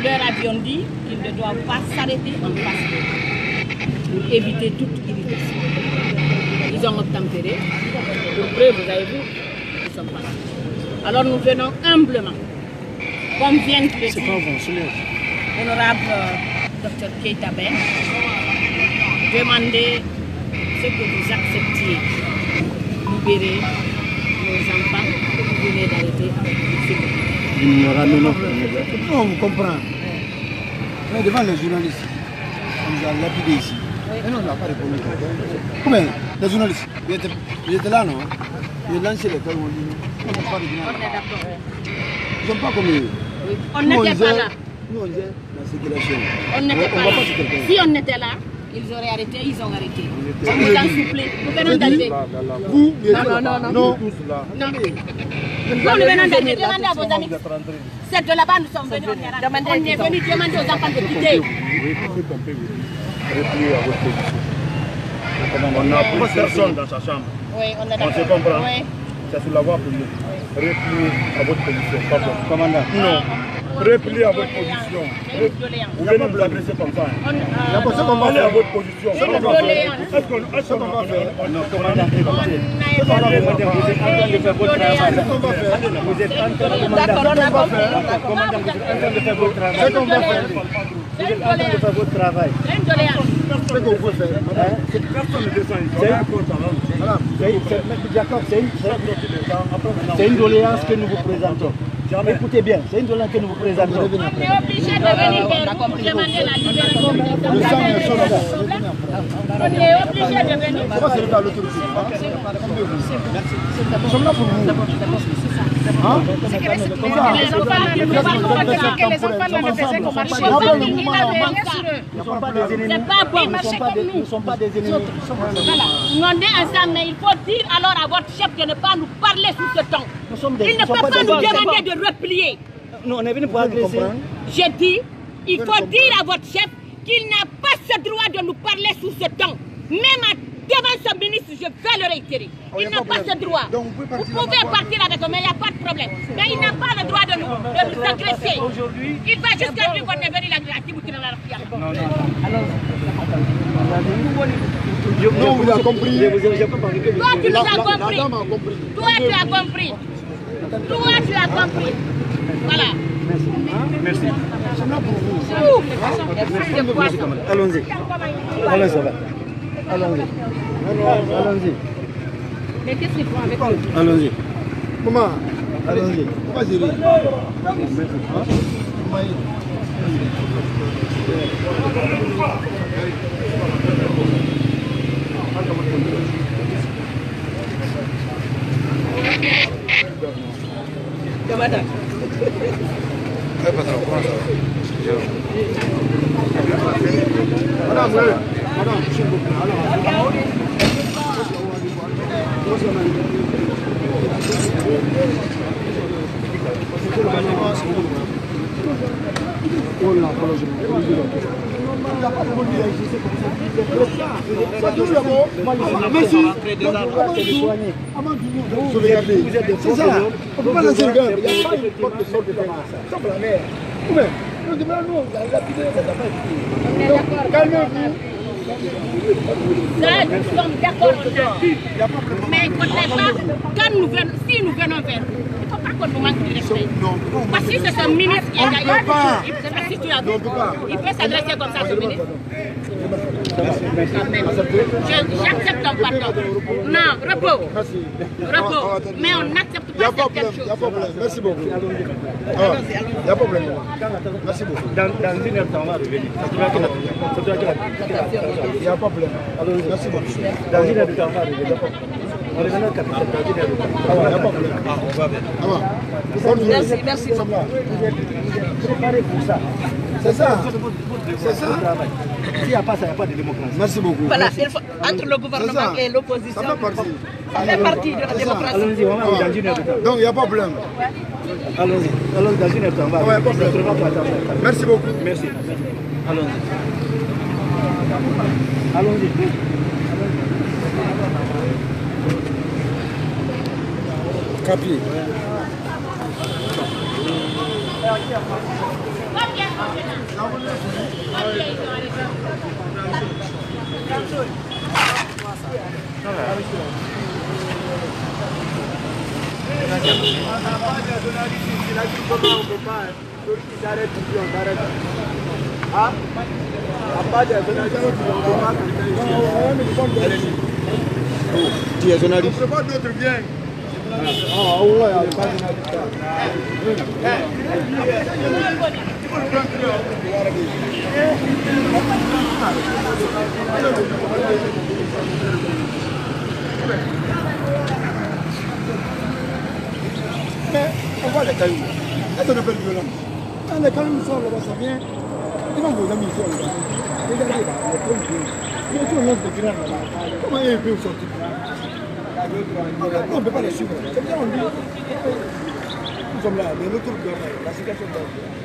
leur avions dit qu'ils ne doivent pas s'arrêter en face d'eux pour éviter toute irritation. Ils ont obtempéré. Pour preuve, vous avez vu, ils sont passés. Alors nous venons humblement, comme vient de le dire honorable Dr Keita Ben, demander ce que vous acceptiez, libérer nos enfants que vous venez d'arrêter avec Non, on vous comprend. Mais devant les journalistes, on nous a lapidé ici. Et nous, on n'a pas répondu. Comment les journalistes, ils étaient là, non? Ils ont lancé les cœurs, on dit non. On n'a pas répondu. Ils sont pas comme eux. On n'était pas là. Nous, on disait la circulation. On n'était pas là. Si on était là, ils auraient arrêté, ils ont arrêté. On vous en supplie. Nous venons d'arriver. Vous, non. Nous venons d'arriver. Demandez à vos amis. C'est de là-bas nous sommes venus. On est venus demander aux enfants de quitter. Replier à votre position. On n'a plus personne dans sa chambre. Oui, on est d'accord. On se comprend. Oui. C'est sur la voie publique. Replier à votre position. Pardon. commandant. Non. Replier à votre position. Vous venez nous adresser comme ça. Allez à votre position. Est-ce qu'on va faire? Non, commandant, Vous êtes en train de faire votre travail. Vous êtes en train de faire votre travail. Ce qu'on va faire. Vous êtes en train de faire votre travail. Ce qu'on peut faire. personne ne descend ici. D'accord, c'est une doléance que nous vous présentons. Écoutez bien, c'est une doléance que nous vous présentons. On est obligé de venir vers vous pour demander la libération des On est obligé de venir. Pourquoi c'est le cas de l'autorité? Nous sommes là pour vous. Nous ne sommes pas des ennemis. On est ensemble, mais il faut dire alors à votre chef de ne pas nous parler sous ce ton. Il ne peut pas nous demander de replier. Nous, on est venu pour agresser. J'ai dit, il faut dire à votre chef qu'il n'a pas ce droit de nous parler sous ce ton. Même devant ce ministre, je vais le réitérer. Il n'a pas ce droit. Vous pouvez partir avec eux, mais il n'y a pas de problème. Mais il n'a pas le droit de nous agresser. Il va jusqu'à lui qu'on est venu la gratuité. Non, vous avez compris. Toi, tu nous as compris. Toi, tu as compris. Toi, tu as compris. Voilà. Merci. Allons-y. Allons-y. Allons-y. Mais qu'est-ce qu'ils font avec eux? Allons-y. Maman, allons-y. Vas-y. Madame, s'il vous plaît. Merci. C'est ça. On ne peut pas laisser le gars. Il n'y a pas une porte de sorte de commence. Sauf la mer. Nous demandons, calmez-vous. Là, nous sommes d'accord, on a vu. Mais il ne faudrait pas, quand nous venons, si nous venons vers vous, il ne faut pas qu'on nous manque de respect. Parce que c'est ce ministre qui est d'ailleurs. Si tu as vu, il peut s'adresser comme ça à ce ministre. J'accepte ton pardon. Non, repos. Repos. Mais on n'accepte pas certaines choses. Il n'y a pas de problème. Merci beaucoup. Il n'y a pas de problème. Merci beaucoup. Dans une heure, on va revenir. Il n'y a pas de problème. Merci beaucoup. Dans une heure, on va revenir. On est maintenant capitaine dans une heure. Il n'y a pas de problème. On va bien. Merci. Vous êtes préparés pour ça. C'est ça. C'est ça. S'il n'y a pas ça, il n'y a pas de démocratie. Merci beaucoup. Voilà, entre le gouvernement et l'opposition, ça fait partie de la démocratie. Allons-y, on va dans une heure de temps. Donc il n'y a pas de problème. Allons-y, dans une heure de temps. On va. Merci beaucoup. Merci. Allons-y. Allons-y. Capi. Tu es journaliste. On ne pas d'autres biens. Mais on voit les cailloux. Est-ce qu'on appelle violence? Quand les cailloux sortent là-bas, ça vient. Ils vont vous amuser là-bas. Regardez là, les pompiers. Il y a tout un lance de grenades là-bas. Comment ils peuvent sortir? On ne peut pas les suivre. C'est bien, on dit. Nous sommes là, mais l'autre, la situation est